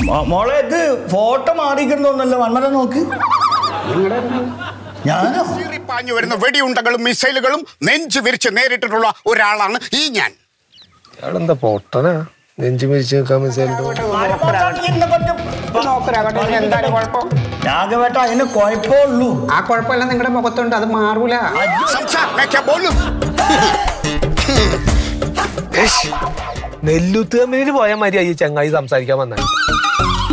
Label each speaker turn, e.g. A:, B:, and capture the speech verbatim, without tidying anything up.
A: മോളെ ഇത് ഫോട്ടോ മാറിക്കുന്നൊന്നല്ലോ മന്മഥൻ നോക്ക്. ഞാനോ
B: പാഞ്ഞു വരുന്ന വെടിയുണ്ടകളും മിസൈലുകളും നെഞ്ചു വിരിച്ച് നേരിട്ടിട്ടുള്ള ഒരാളാണ് ഈ ഞാൻ.
C: എന്താ പൊട്ടനാ നെഞ്ചു വിരിച്ച് നിൽക്കാൻ മിസൈൽ?
A: രാഘവേട്ട അതിന് കുഴപ്പമുള്ളൂ.
D: ആ കുഴപ്പമില്ല നിങ്ങളുടെ മുഖത്തുണ്ട്, അത് മാറൂല.
C: നെല്ലുത്ത് കമ്പനിയിൽ പോയാൽ മതി ഈ ചങ്ങായി സംസാരിക്കാൻ വന്നാൽ.